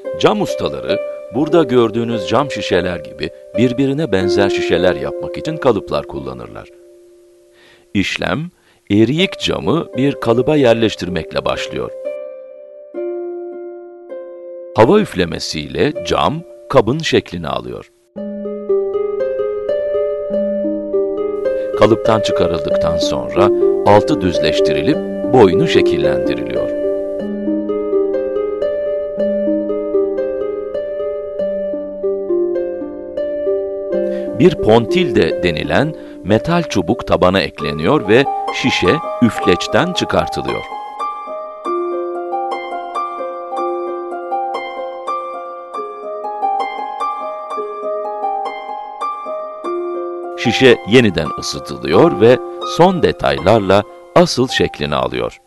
Cam ustaları, burada gördüğünüz cam şişeler gibi birbirine benzer şişeler yapmak için kalıplar kullanırlar. İşlem, eriyik camı bir kalıba yerleştirmekle başlıyor. Hava üflemesiyle cam, kabın şeklini alıyor. Kalıptan çıkarıldıktan sonra altı düzleştirilip boynu şekillendiriliyor. Bir pontilde denilen metal çubuk tabana ekleniyor ve şişe üfleçten çıkartılıyor. Şişe yeniden ısıtılıyor ve son detaylarla asıl şeklini alıyor.